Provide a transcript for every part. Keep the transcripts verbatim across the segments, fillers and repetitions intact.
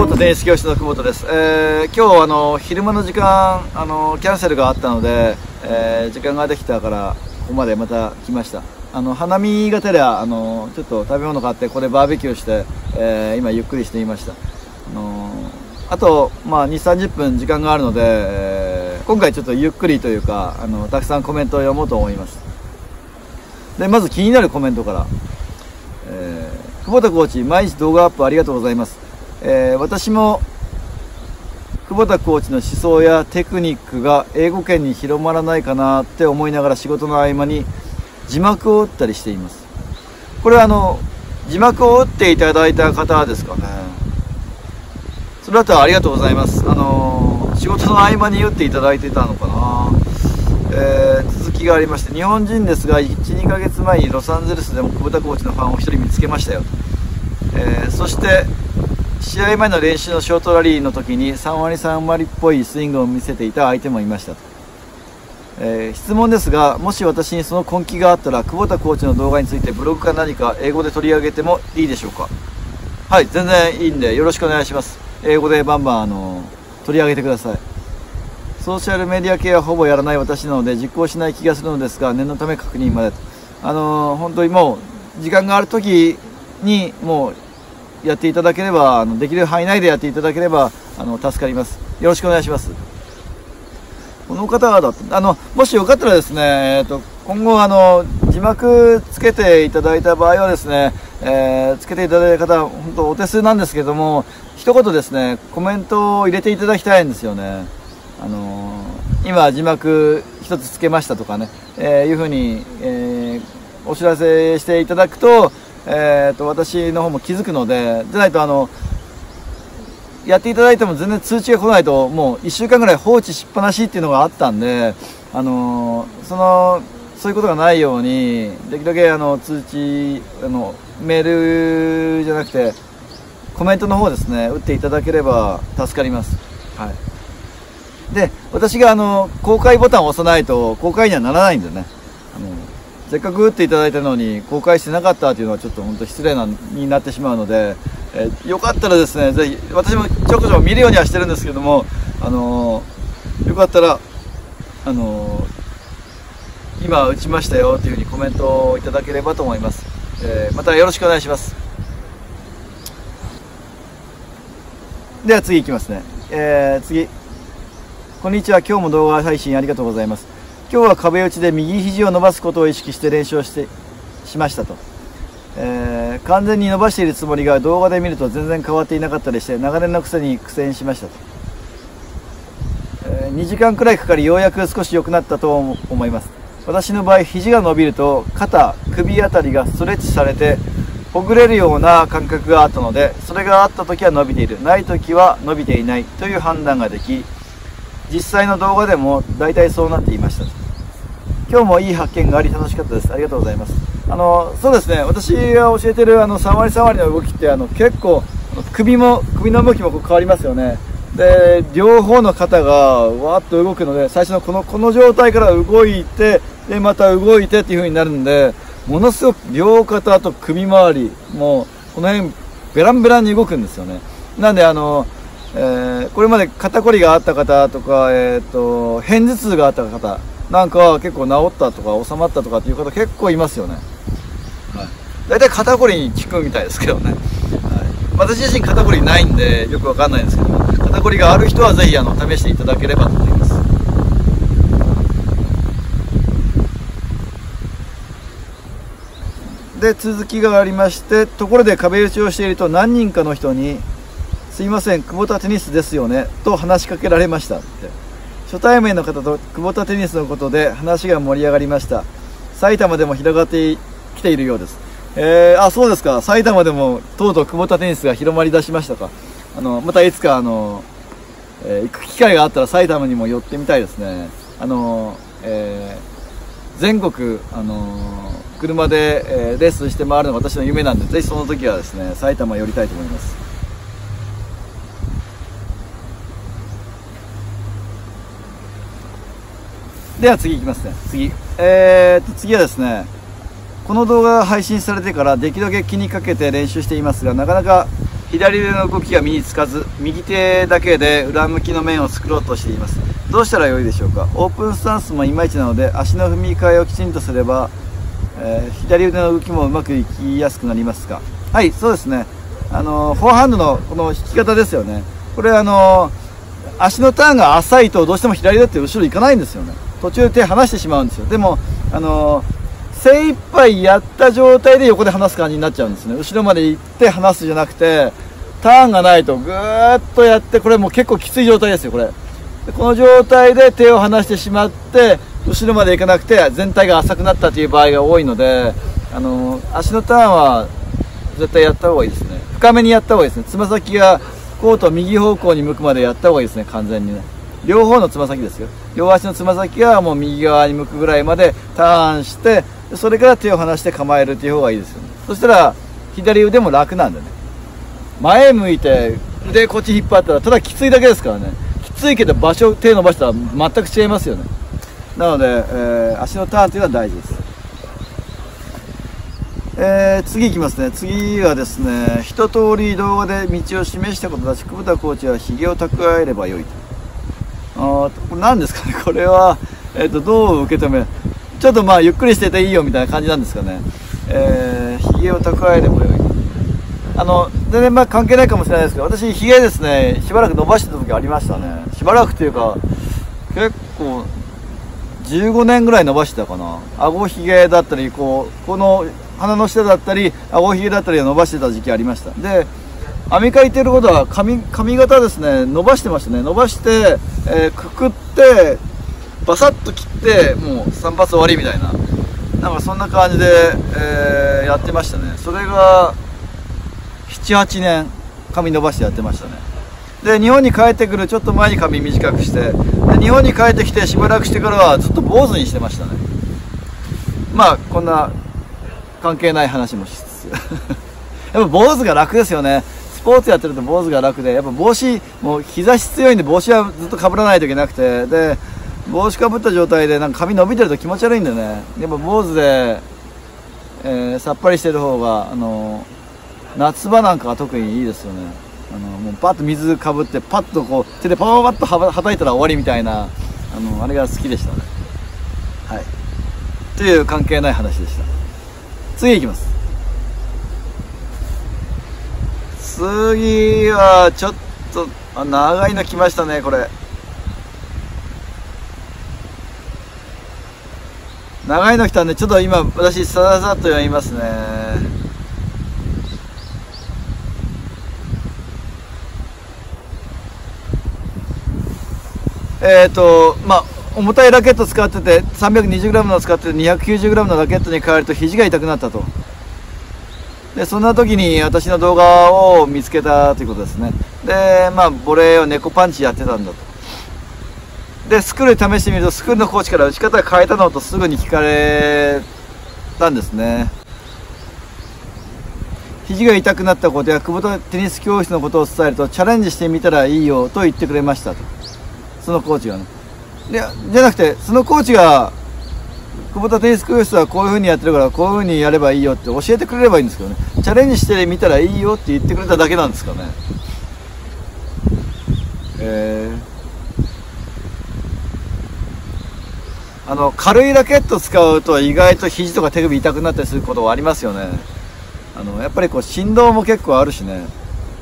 久保田テニス教室の久保田です。えー、今日あの昼間の時間あのキャンセルがあったので、えー、時間ができたからここまでまた来ました。あの花見がてらあのちょっと食べ物買ってここでバーベキューして、えー、今ゆっくりしていました。あのあと、まあ、にじゅう、さんじゅっぷん時間があるので、えー、今回ちょっとゆっくりというかあのたくさんコメントを読もうと思います。でまず気になるコメントから、えー、久保田コーチ毎日動画アップありがとうございます。えー、私も久保田コーチの思想やテクニックが英語圏に広まらないかなって思いながら仕事の合間に字幕を打ったりしています。これはあの字幕を打っていただいた方ですかね。それだったらありがとうございます。あのー、仕事の合間に打っていただいていたのかな。えー、続きがありまして、日本人ですがいち、にかげつまえにロサンゼルスでも久保田コーチのファンをひとり見つけましたよ。えー、そして試合前の練習のショートラリーの時にさんわりさんわりっぽいスイングを見せていた相手もいました。えー、質問ですが、もし私にその根気があったら久保田コーチの動画についてブログか何か英語で取り上げてもいいでしょうか。はい、全然いいんでよろしくお願いします。英語でバンバンあの取り上げてください。ソーシャルメディア系はほぼやらない私なので実行しない気がするのですが、念のため確認までと。あのー、本当にもう時間がある時にもうやっていただければ、あのできる範囲内でやっていただければあの助かります。よろしくお願いします。この方はだってあのもしよかったらですね、えー、と今後あの字幕つけていただいた場合はですね、えー、つけていただいた方本当お手数なんですけども、一言ですねコメントを入れていただきたいんですよね。あのー、今字幕一つつけましたとかね、えー、いうふうに、えー、お知らせしていただくとえー、と私の方も気づくので、でないとあのやっていただいても全然通知が来ないともういっしゅうかんぐらい放置しっぱなしっていうのがあったんで、あのー、そのそういうことがないようにできるだけあの通知あのメールじゃなくてコメントの方ですね打っていただければ助かります。はい、で私があの公開ボタンを押さないと公開にはならないんでね、あのせっかく打っていただいたのに公開してなかったというのはちょっと本当失礼なになってしまうので、えー、よかったらですねぜひ私もちょこちょこ見るようにはしてるんですけども、あのー、よかったら、あのー、今打ちましたよというふうにコメントをいただければと思います。えー、またよろしくお願いします。では次いきますね。えー、次こんにちは、今日も動画配信ありがとうございます。今日は壁打ちで右肘を伸ばすことを意識して練習をしてしましたと、えー、完全に伸ばしているつもりが動画で見ると全然変わっていなかったりして長年のくせに苦戦しましたと、えー、にじかんくらいかかりようやく少し良くなったと思います。私の場合肘が伸びると肩首あたりがストレッチされてほぐれるような感覚があったので、それがあった時は伸びている、ない時は伸びていないという判断ができ、実際の動画でも大体そうなっていましたと。今日もいい発見があり楽しかったです。ありがとうございます。あのそうですね、私が教えてるあのさんわりさんわりの動きってあの結構首も首の向きも変わりますよね。で両方の肩がわーっと動くので、最初のこのこの状態から動いてでまた動いてっていう風になるんで、ものすごく両肩と首周りもうこの辺ベランベランに動くんですよね。なんであのえー、これまで肩こりがあった方とか、えー、と片頭痛があった方なんかは結構治ったとか収まったとかっていう方結構いますよね。はい、だいたい肩こりに効くみたいですけどね。はい、私自身肩こりないんでよくわかんないんですけど、肩こりがある人はぜひあの試していただければと思います。で続きがありまして、ところで壁打ちをしていると何人かの人にすいません久保田テニスですよねと話しかけられましたって。初対面の方と久保田テニスのことで話が盛り上がりました。埼玉でも広がってきているようです。えー、あそうですか、埼玉でもとうとう久保田テニスが広まりだしましたか。あのまたいつかあの、えー、行く機会があったら埼玉にも寄ってみたいですね。あの、えー、全国あの車で、えー、レッスンして回るのが私の夢なんで、ぜひその時はですね埼玉寄りたいと思います。では次いきますね。次、えー、と次はですね、この動画が配信されてからできるだけ気にかけて練習していますが、なかなか左腕の動きが身につかず、右手だけで裏向きの面を作ろうとしています。どうしたらよいでしょうか。オープンスタンスもいまいちなので、足の踏み替えをきちんとすれば、えー、左腕の動きもうまくいきやすくなりますか。はい、そうですね。あのー、フォアハンドのこの引き方ですよね。これあのー、足のターンが浅いとどうしても左腕って後ろ行かないんですよね。途中で手離してしまうんですよ。でも、あのー、精一杯やった状態で横で離す感じになっちゃうんですね。後ろまで行って離すじゃなくて、ターンがないとぐーっとやって、これもう結構きつい状態ですよ、これ。でこの状態で手を離してしまって、後ろまで行かなくて全体が浅くなったという場合が多いので、あのー、足のターンは絶対やった方がいいですね。深めにやった方がいいですね。つま先がコート右方向に向くまでやった方がいいですね、完全にね。両方のつま先ですよ。両足のつま先がもう右側に向くぐらいまでターンして、それから手を離して構えるという方がいいですよね。そしたら左腕も楽なんでね。前向いて腕こっち引っ張ったらただきついだけですからね。きついけど場所手伸ばしたら全く違いますよね。なので、えー、足のターンというのは大事です。えー、次いきますね。次はですね、一通り動画で道を示したことだし、久保田コーチはひげを蓄えればよいと。あー、これ何ですかね。これは、えーと、どう受け止め、ちょっとまあゆっくりしてていいよみたいな感じなんですかね。えー、ひげを蓄えればよい。あの、全然まあ関係ないかもしれないですけど、私ひげですね、しばらく伸ばしてた時ありましたね。しばらくというか、結構、じゅうごねんぐらい伸ばしてたかな。顎ひげだったり、こう、この鼻の下だったり、顎ひげだったりを伸ばしてた時期ありました。で、編み替えてることは髪、髪型ですね、伸ばしてましたね。伸ばして、えー、くくって、バサッと切って、もう散髪終わりみたいな。なんかそんな感じで、えー、やってましたね。それが、なな、はちねん、髪伸ばしてやってましたね。で、日本に帰ってくるちょっと前に髪短くして、で日本に帰ってきてしばらくしてからはずっと坊主にしてましたね。まあ、こんな関係ない話もしつつ。やっぱ坊主が楽ですよね。スポーツやってると坊主が楽で、やっぱ帽子、もう日差し強いんで帽子はずっと被らないといけなくて、で、帽子かぶった状態でなんか髪伸びてると気持ち悪いんだよね。やっぱ坊主で、えー、さっぱりしてる方が、あのー、夏場なんかは特にいいですよね。あのー、もうパッと水かぶってパッとこう手でパパパッとはたいたら終わりみたいな、あのー、あれが好きでしたね。はい。という関係ない話でした。次いきます。次はちょっとあ長いの来ましたね、これ。長いの来たんで、ちょっと今私さらさっと読みますね。えっとまあ重たいラケット使ってて さんびゃくにじゅうグラム の使ってて にひゃくきゅうじゅうグラム のラケットに変えると肘が痛くなったと。でそんな時に私の動画を見つけたということですね。でまあボレーを猫パンチやってたんだと。でスクール試してみるとスクールのコーチから打ち方変えたのとすぐに聞かれたんですね。肘が痛くなったことや久保田テニス教室のことを伝えるとチャレンジしてみたらいいよと言ってくれましたと。そのコーチがね。でじゃなくてそのコーチが久保田テニス教室はこういう風にやってるからこういう風にやればいいよって教えてくれればいいんですけどね。チャレンジしてみたらいいよって言ってくれただけなんですかね。えーあの軽いラケット使うと意外と肘とか手首痛くなったりすることはありますよね。あのやっぱりこう振動も結構あるしね、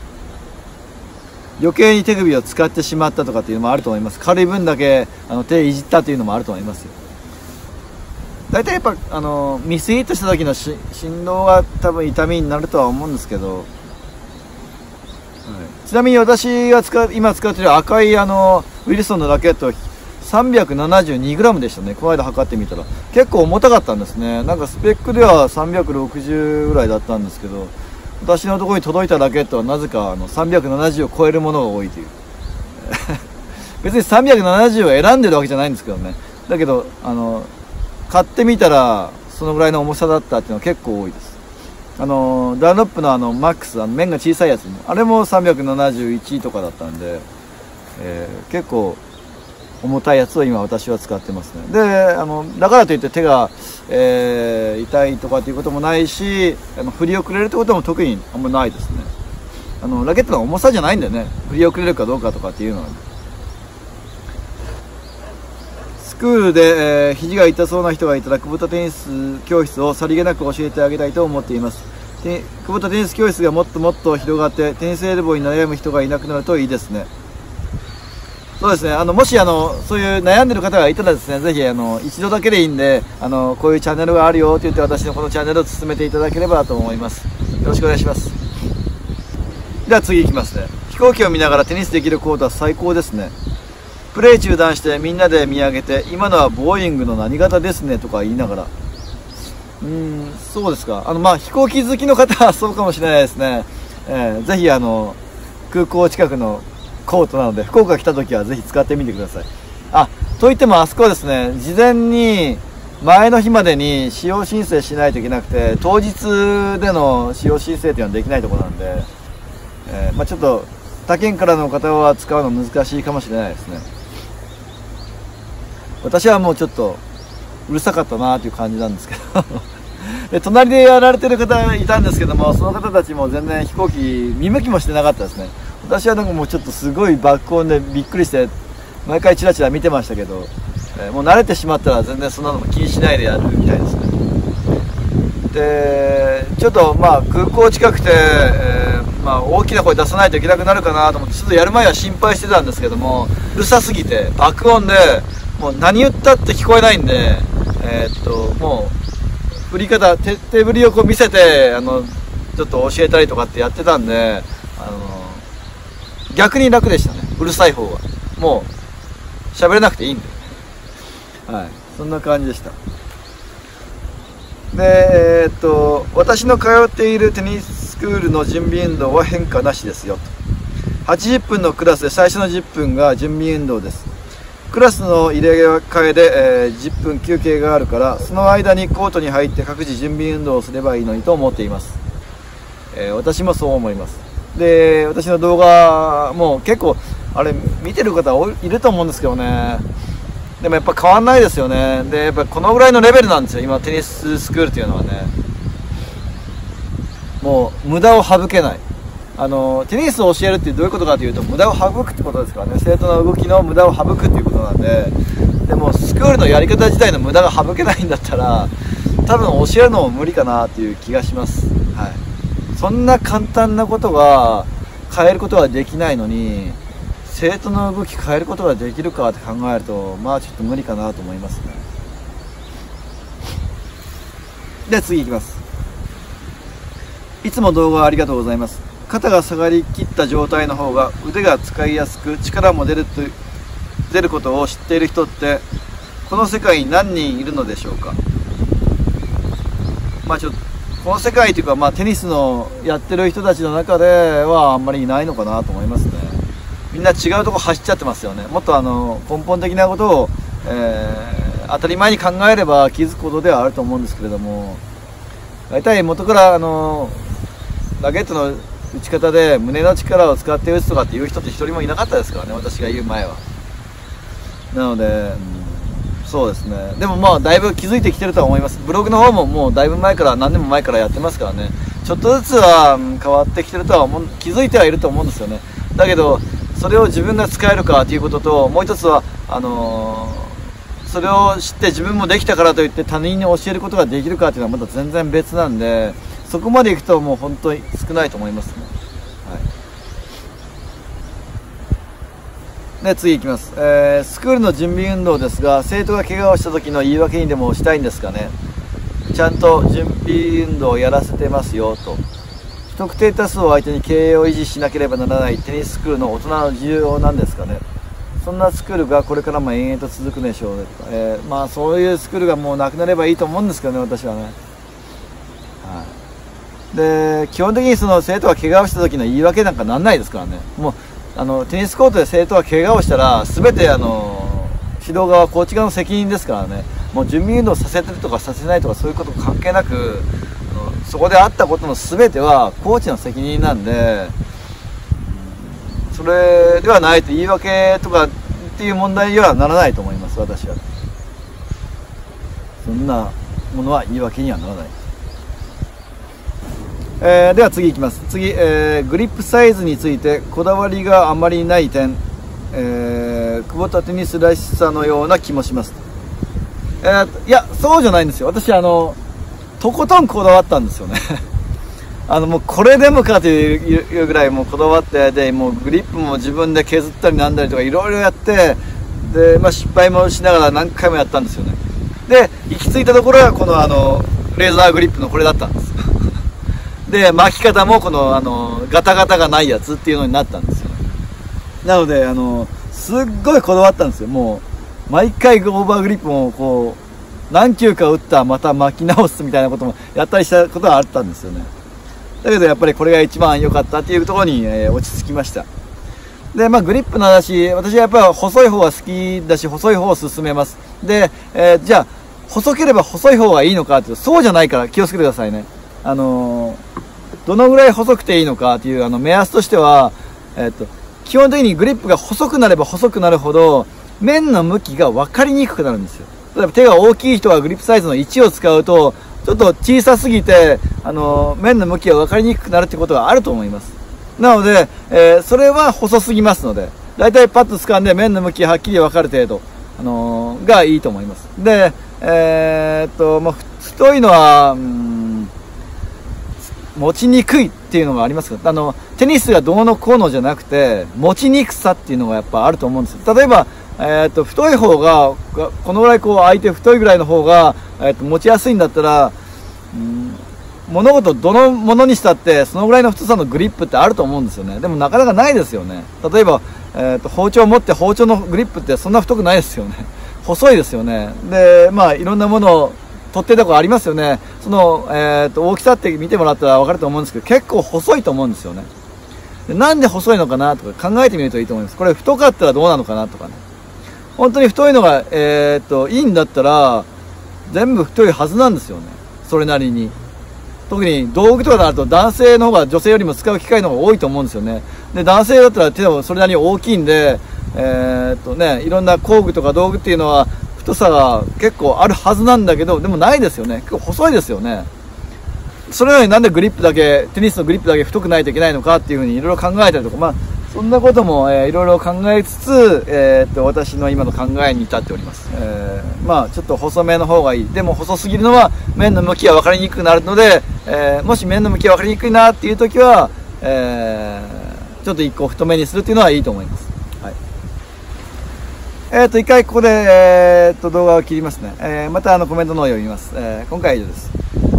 余計に手首を使ってしまったとかっていうのもあると思います。軽い分だけあの手いじったというのもあると思いますよ。大体やっぱあのミスヒットした時のし振動が多分痛みになるとは思うんですけど、はい、ちなみに私が使う今使っている赤いあのウィルソンのラケットさんびゃくななじゅうにグラム でしたね。この間測ってみたら結構重たかったんですね。なんかスペックではさんびゃくろくじゅうぐらいだったんですけど、私のところに届いたラケットはなぜかあのさんびゃくななじゅうを超えるものが多いという別にさんびゃくななじゅうを選んでるわけじゃないんですけどね。だけどあの買ってみたらそのぐらいの重さだったっていうのは結構多いです。あのダンロップのあのマックス、あの面が小さいやつもあれもさんびゃくななじゅういちとかだったんで、えー、結構重たいやつを今私は使ってますね。であのだからといって手が、えー、痛いとかっていうこともないし、あの振り遅れるってことも特にあんまないですね。 あのラケットの重さじゃないんだよね。振り遅れるかどうかとかっていうのは。スクールで、えー、肘が痛そうな人がいたら、久保田テニス教室をさりげなく教えてあげたいと思っています。で久保田テニス教室がもっともっと広がって、テニスエルボーに悩む人がいなくなるといいですね。そうですね、あのもしあのそういう悩んでる方がいたらですね、ぜひあの一度だけでいいんで、あのこういうチャンネルがあるよって言って、私のこのチャンネルを進めていただければと思います。よろしくお願いします。では次いきますね。飛行機を見ながらテニスできるコートは最高ですね。プレー中断してみんなで見上げて、今のはボーイングの何型ですねとか言いながら、うーん、そうですか。あのまあ飛行機好きの方はそうかもしれないですね。えー、ぜひあの空港近くのコートなので、福岡来た時はぜひ使ってみてください。あ、といってもあそこはですね、事前に前の日までに使用申請しないといけなくて、当日での使用申請というのはできないところなんで、えーまあ、ちょっと他県からの方は使うの難しいかもしれないですね。私はもうちょっとうるさかったなという感じなんですけどで隣でやられてる方いたんですけども、その方たちも全然飛行機見向きもしてなかったですね。私はなんかもうちょっとすごい爆音でびっくりして毎回チラチラ見てましたけど、えー、もう慣れてしまったら全然そんなのも気にしないでやるみたいですね。でちょっとまあ空港近くて、えーまあ、大きな声出さないといけなくなるかなと思って、ちょっとやる前は心配してたんですけども、うるさすぎて爆音でもう何言ったって聞こえないんで、えー、っともう振り方、手手振りをこう見せてあのちょっと教えたりとかってやってたんで、あの逆に楽でしたね。うるさい方がもう喋れなくていいんで、はい、そんな感じでした。で、えー、っと私の通っているテニススクールの準備運動は変化なしですよと。はちじゅっぷんのクラスで最初のじゅっぷんが準備運動です。クラスの入れ替えで、えー、じゅっぷん休憩があるから、その間にコートに入って各自準備運動をすればいいのにと思っています。えー、私もそう思います。で私の動画も結構あれ見てる方いると思うんですけどね、でもやっぱ変わんないですよね。でやっぱこのぐらいのレベルなんですよ、今テニススクールっていうのはね。もう無駄を省けない、あのテニスを教えるってどういうことかというと、無駄を省くってことですからね。生徒の動きの無駄を省くっていうことなんで、でもスクールのやり方自体の無駄が省けないんだったら、多分教えるのも無理かなっていう気がします。はい、そんな簡単なことが変えることができないのに、生徒の動き変えることができるかって考えると、まあちょっと無理かなと思いますね。で次いきます。いつも動画ありがとうございます。肩が下がりきった状態の方が腕が使いやすく力も出ると出ることを知っている人ってこの世界に何人いるのでしょうか。まあちょっとこの世界というか、まあ、テニスのやってる人たちの中ではあんまりいないのかなと思いますね。みんな違うとこ走っちゃってますよね。もっとあの根本的なことを、えー、当たり前に考えれば気づくことではあると思うんですけれども、大体元からあのラケットの打ち方で胸の力を使って打つとかっていう人って一人もいなかったですからね、私が言う前は。なので、うん、そうですね。でもまあだいぶ気づいてきてるとは思います。ブログの方ももうだいぶ前から何年も前からやってますからね、ちょっとずつは、うん、変わってきてるとは思う、気づいてはいると思うんですよね。だけどそれを自分が使えるかということと、もう一つはあのー、それを知って自分もできたからといって他人に教えることができるかというのはまた全然別なんで、そこまでいくともう本当に少ないと思いますね。はい、で次いきます。えー、スクールの準備運動ですが、生徒が怪我をした時の言い訳にでもしたいんですかね。ちゃんと準備運動をやらせてますよと。不特定多数を相手に経営を維持しなければならないテニススクールの大人の需要なんですかね。そんなスクールがこれからも延々と続くでしょうね。えー、まあそういうスクールがもうなくなればいいと思うんですけどね、私はね。はい、で基本的にその生徒が怪我をした時の言い訳なんかなんないですからね。もうあのテニスコートで生徒が怪我をしたら全てあの指導側コーチ側の責任ですからね。もう準備運動させてるとかさせないとかそういうこと関係なく、あのそこであったことの全てはコーチの責任なんで、それではないと言い訳とかっていう問題にはならないと思います。私はそんなものは言い訳にはならない。 えー、では次いきます。次、えー、グリップサイズについてこだわりがあまりない点、えー、久保田テニスらしさのような気もします。えー、いや、そうじゃないんですよ。私、あの、とことんこだわったんですよね。あの、もうこれでもかというぐらいもうこだわって、で、もうグリップも自分で削ったりなんだりとかいろいろやって、で、まあ失敗もしながら何回もやったんですよね。で、行き着いたところはこのあの、レーザーグリップのこれだったんです。で、巻き方もこの、あの、ガタガタがないやつっていうのになったんですよ。なので、あの、すっごいこだわったんですよ。もう、毎回オーバーグリップもこう、何球か打った、また巻き直すみたいなこともやったりしたことがあったんですよね。だけどやっぱりこれが一番良かったっていうところに、えー、落ち着きました。で、まあグリップの話、私はやっぱり細い方が好きだし、細い方を勧めます。で、えー、じゃあ、細ければ細い方がいいのかっていうと、そうじゃないから気をつけてくださいね。あのー、どのぐらい細くていいのかっていうあの目安としては、えっと、基本的にグリップが細くなれば細くなるほど、面の向きが分かりにくくなるんですよ。例えば手が大きい人はグリップサイズのいちを使うと、ちょっと小さすぎて、あのー、面の向きが分かりにくくなるってことがあると思います。なので、えー、それは細すぎますので、だいたいパッと掴んで面の向きがはっきり分かる程度、あのー、がいいと思います。で、えー、っと、まあ、太いのは、うーん、持ちにくいっていうのがありますけど、あの、テニスがどうのこうのじゃなくて、持ちにくさっていうのがやっぱあると思うんですよ。例えば、えー、っと、太い方が、このぐらいこう相手太いぐらいの方が、えー、っと、持ちやすいんだったら、うん、物事どのものにしたってそのぐらいの太さのグリップってあると思うんですよね。でもなかなかないですよね。例えば、えー、と包丁を持って包丁のグリップってそんな太くないですよね。細いですよね。で、まあいろんなものを取ってるとこありますよね。その、えー、と大きさって見てもらったら分かると思うんですけど、結構細いと思うんですよね。で、なんで細いのかなとか考えてみるといいと思います。これ太かったらどうなのかなとかね。本当に太いのが、えー、といいんだったら全部太いはずなんですよね。それなりに。特に道具とかになると男性の方が女性よりも使う機会の方が多いと思うんですよね。で、男性だったら手もそれなりに大きいんで、えー、っとね、いろんな工具とか道具っていうのは太さが結構あるはずなんだけど、でもないですよね。結構細いですよね。それなのになんでグリップだけ、テニスのグリップだけ太くないといけないのかっていうふうにいろいろ考えたりとか、まあ、そんなことも、えー、いろいろ考えつつ、えー、っと、私の今の考えに至っております。えー、まあ、ちょっと細めの方がいい。でも細すぎるのは面の向きが分かりにくくなるので、えー、もし面の向きが分かりにくいなっていう時は、えー、ちょっと一個太めにするっていうのはいいと思います。はい。えっと、一回ここで、えー、っと、動画を切りますね。えー、またあのコメントの方を読みます。えー、今回は以上です。